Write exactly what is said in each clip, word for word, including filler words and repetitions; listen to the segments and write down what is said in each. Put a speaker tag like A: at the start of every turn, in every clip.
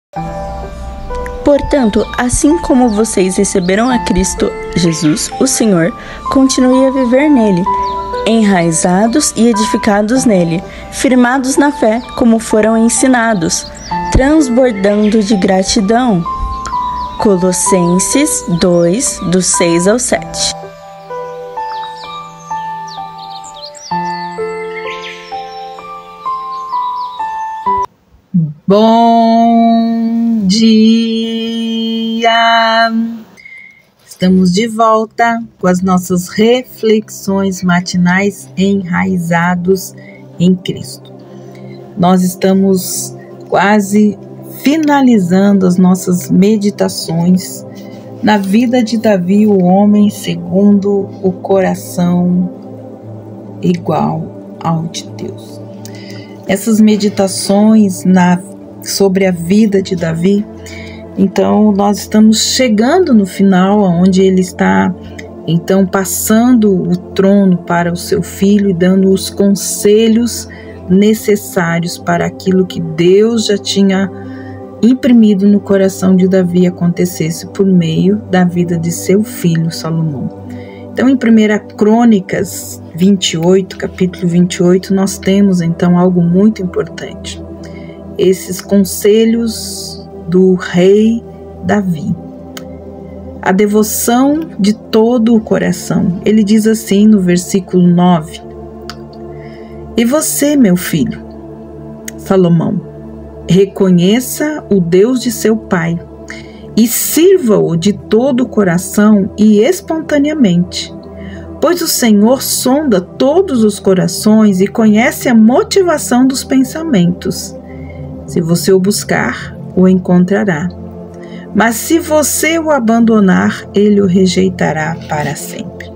A: Portanto, assim como vocês receberam a Cristo Jesus, o Senhor, continue a viver nele, enraizados e edificados nele, firmados na fé, como foram ensinados, transbordando de gratidão. Colossenses dois, do seis ao sete.
B: Bom dia! Estamos de volta com as nossas reflexões matinais enraizados em Cristo. Nós estamos quase finalizando as nossas meditações na vida de Davi, o homem segundo o coração igual ao de Deus. Essas meditações na sobre a vida de Davi, então nós estamos chegando no final, onde ele está então passando o trono para o seu filho e dando os conselhos necessários para aquilo que Deus já tinha imprimido no coração de Davi acontecesse por meio da vida de seu filho Salomão. Então, em primeira Crônicas vinte e oito, capítulo vinte e oito, nós temos então algo muito importante. Esses conselhos do rei Davi. A devoção de todo o coração. Ele diz assim no versículo nove: E você, meu filho, Salomão, reconheça o Deus de seu pai e sirva-o de todo o coração e espontaneamente, pois o Senhor sonda todos os corações e conhece a motivação dos pensamentos. Se você o buscar, o encontrará. Mas se você o abandonar, ele o rejeitará para sempre.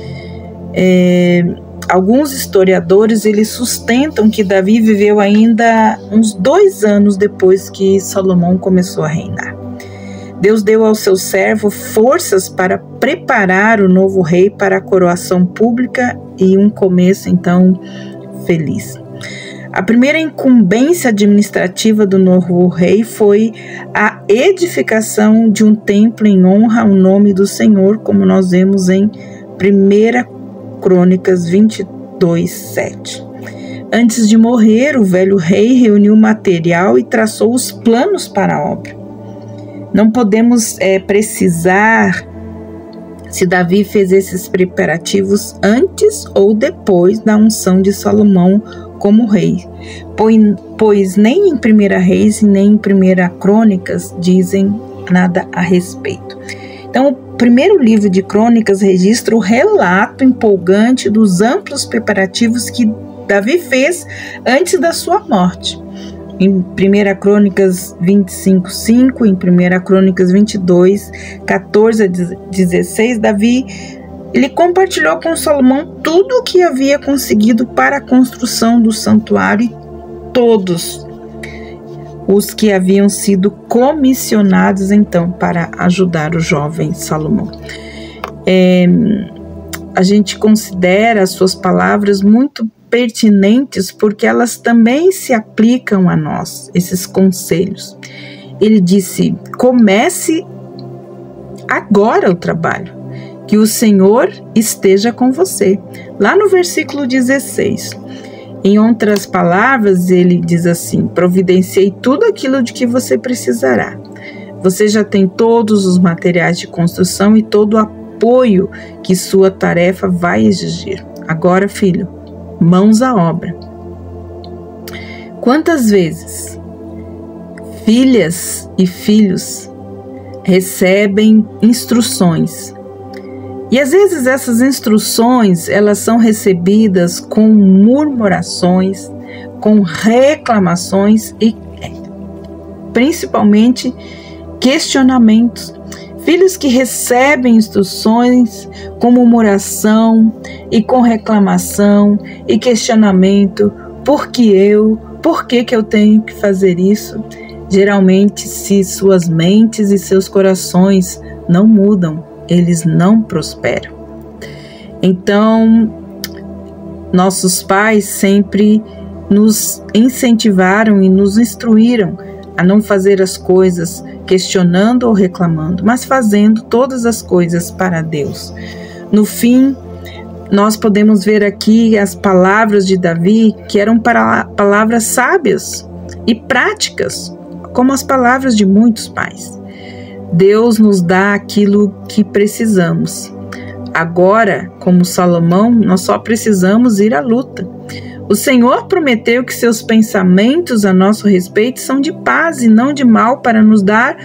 B: É, alguns historiadores eles sustentam que Davi viveu ainda uns dois anos depois que Salomão começou a reinar. Deus deu ao seu servo forças para preparar o novo rei para a coroação pública e um começo, então, feliz. A primeira incumbência administrativa do novo rei foi a edificação de um templo em honra ao nome do Senhor, como nós vemos em primeira Crônicas vinte e dois, sete. Antes de morrer, o velho rei reuniu material e traçou os planos para a obra. Não podemos é, precisar se Davi fez esses preparativos antes ou depois da unção de Salomão como rei, pois nem em primeira Reis e nem em primeira Crônicas dizem nada a respeito. Então, o primeiro livro de Crônicas registra o relato empolgante dos amplos preparativos que Davi fez antes da sua morte. Em primeira Crônicas vinte e cinco, cinco, em primeira Crônicas vinte e dois, quatorze a dezesseis, Davi ele compartilhou com Salomão tudo o que havia conseguido para a construção do santuário e todos os que haviam sido comissionados então para ajudar o jovem Salomão. É, a gente considera as suas palavras muito pertinentes porque elas também se aplicam a nós, esses conselhos. Ele disse: comece agora o trabalho, que o Senhor esteja com você. Lá no versículo dezesseis. Em outras palavras, ele diz assim: providenciei tudo aquilo de que você precisará. Você já tem todos os materiais de construção e todo o apoio que sua tarefa vai exigir. Agora, filho, mãos à obra. Quantas vezes filhas e filhos recebem instruções e às vezes essas instruções elas são recebidas com murmurações, com reclamações e principalmente questionamentos. Filhos que recebem instruções com murmuração e com reclamação e questionamento. Por que eu? Por que que eu tenho que fazer isso? Geralmente, se suas mentes e seus corações não mudam, eles não prosperam. Então, nossos pais sempre nos incentivaram e nos instruíram a não fazer as coisas questionando ou reclamando, mas fazendo todas as coisas para Deus. No fim, nós podemos ver aqui as palavras de Davi, que eram para palavras sábias e práticas, como as palavras de muitos pais. Deus nos dá aquilo que precisamos. Agora, como Salomão, nós só precisamos ir à luta. O Senhor prometeu que seus pensamentos a nosso respeito são de paz e não de mal, para nos dar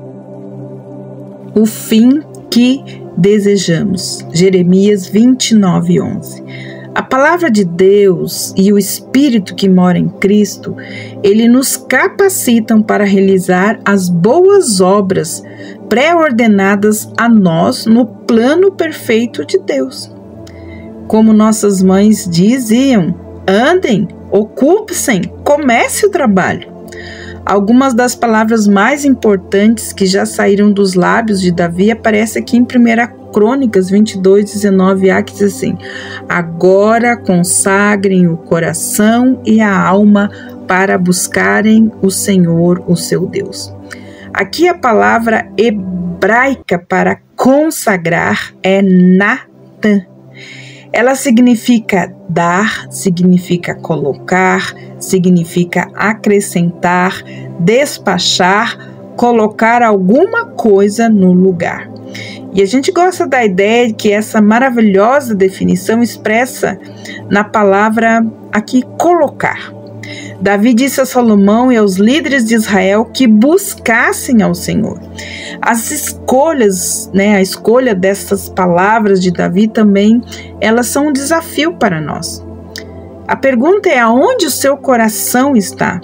B: o fim que desejamos. Jeremias vinte e nove, onze. A palavra de Deus e o Espírito que mora em Cristo, ele nos capacitam para realizar as boas obras pré-ordenadas a nós no plano perfeito de Deus. Como nossas mães diziam, andem, ocupem-se, comece o trabalho. Algumas das palavras mais importantes que já saíram dos lábios de Davi aparecem aqui em primeira Crônicas vinte e dois, dezenove a, que diz assim: agora consagrem o coração e a alma para buscarem o Senhor, o seu Deus. Aqui a palavra hebraica para consagrar é Natan. Ela significa dar, significa colocar, significa acrescentar, despachar, colocar alguma coisa no lugar. E a gente gosta da ideia de que essa maravilhosa definição expressa na palavra aqui colocar. Davi disse a Salomão e aos líderes de Israel que buscassem ao Senhor. As escolhas, né, a escolha dessas palavras de Davi também, elas são um desafio para nós. A pergunta é: aonde o seu coração está?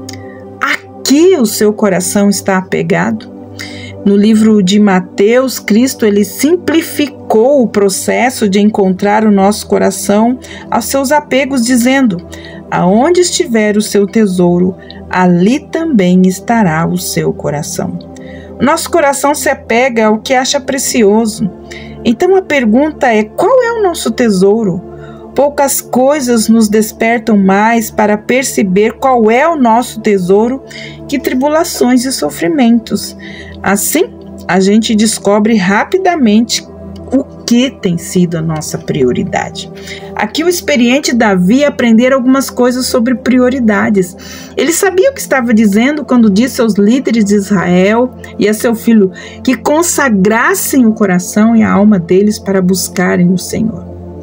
B: A que o seu coração está apegado? No livro de Mateus, Cristo ele simplificou o processo de encontrar o nosso coração aos seus apegos, dizendo: aonde estiver o seu tesouro, ali também estará o seu coração. O nosso coração se apega ao que acha precioso. Então a pergunta é: qual é o nosso tesouro? Poucas coisas nos despertam mais para perceber qual é o nosso tesouro que tribulações e sofrimentos. Assim, a gente descobre rapidamente o que tem sido a nossa prioridade. Aqui o experiente Davi aprendeu algumas coisas sobre prioridades. Ele sabia o que estava dizendo quando disse aos líderes de Israel e a seu filho que consagrassem o coração e a alma deles para buscarem o Senhor.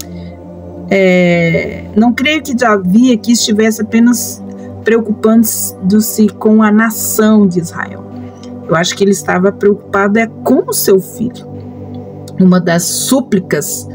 B: É, não creio que Davi aqui estivesse apenas preocupando-se com a nação de Israel. Eu acho que ele estava preocupado é com o seu filho. Uma das súplicas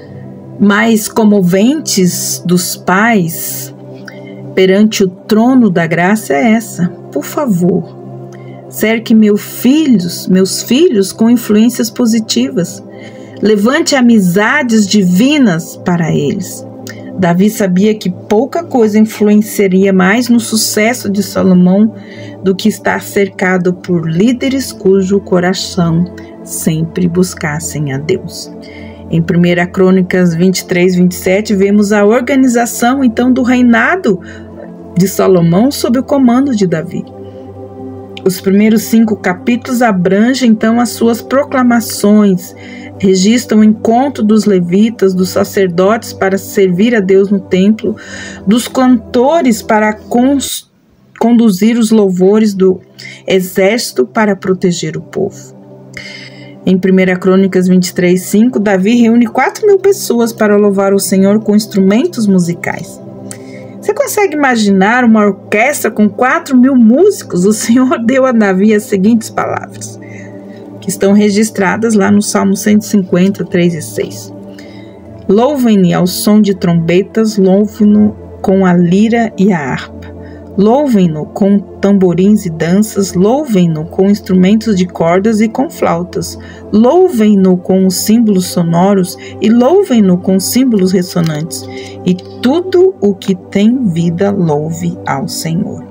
B: mais comoventes dos pais perante o trono da graça é essa: por favor, cerque meus filhos, meus filhos com influências positivas. Levante amizades divinas para eles. Davi sabia que pouca coisa influenciaria mais no sucesso de Salomão do que estar cercado por líderes cujo coração sempre buscassem a Deus. Em primeira Crônicas vinte e três, vinte e sete, vemos a organização então do reinado de Salomão sob o comando de Davi. Os primeiros cinco capítulos abrangem então as suas proclamações, registram o encontro dos levitas, dos sacerdotes para servir a Deus no templo, dos cantores para cons- conduzir os louvores, do exército para proteger o povo. Em primeira Crônicas vinte e três, cinco, Davi reúne quatro mil pessoas para louvar o Senhor com instrumentos musicais. Você consegue imaginar uma orquestra com quatro mil músicos? O Senhor deu a Davi as seguintes palavras, que estão registradas lá no Salmo cento e cinquenta, três e seis. Louvem-no ao som de trombetas, louvem-no com a lira e a harpa. Louvem-no com tamborins e danças, louvem-no com instrumentos de cordas e com flautas. Louvem-no com os símbolos sonoros e louvem-no com símbolos ressonantes. E tudo o que tem vida louve ao Senhor.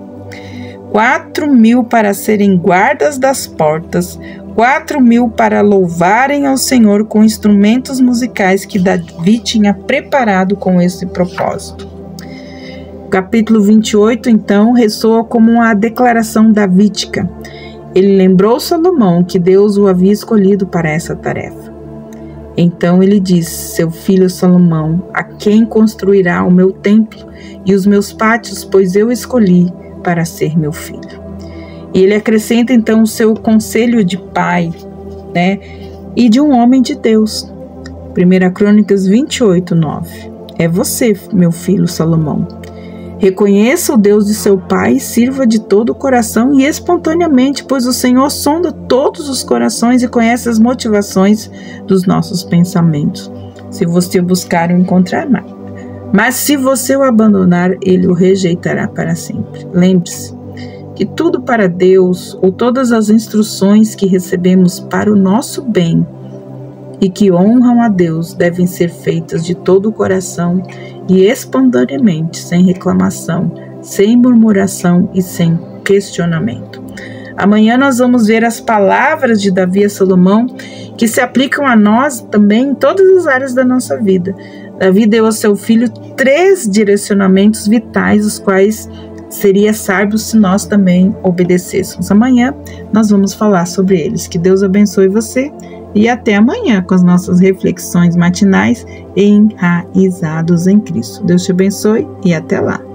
B: Quatro mil para serem guardas das portas, quatro mil para louvarem ao Senhor com instrumentos musicais que Davi tinha preparado com esse propósito. capítulo vinte e oito, então, ressoa como uma declaração davídica. Ele lembrou Salomão que Deus o havia escolhido para essa tarefa. Então ele diz: seu filho Salomão, a quem construirá o meu templo e os meus pátios, pois eu escolhi para ser meu filho. E ele acrescenta então o seu conselho de pai, né, e de um homem de Deus. primeira Crônicas vinte e oito, nove. É você, meu filho Salomão. Reconheça o Deus de seu pai e sirva de todo o coração e espontaneamente, pois o Senhor sonda todos os corações e conhece as motivações dos nossos pensamentos. Se você o buscar, o encontrará. Mas se você o abandonar, ele o rejeitará para sempre. Lembre-se que tudo para Deus, ou todas as instruções que recebemos para o nosso bem e que honram a Deus, devem ser feitas de todo o coração e espontaneamente, sem reclamação, sem murmuração e sem questionamento. Amanhã nós vamos ver as palavras de Davi a Salomão, que se aplicam a nós também em todas as áreas da nossa vida. Davi deu ao seu filho três direcionamentos vitais, os quais seria sábio se nós também obedecêssemos. Amanhã nós vamos falar sobre eles. Que Deus abençoe você e até amanhã com as nossas reflexões matinais enraizados em Cristo. Deus te abençoe e até lá.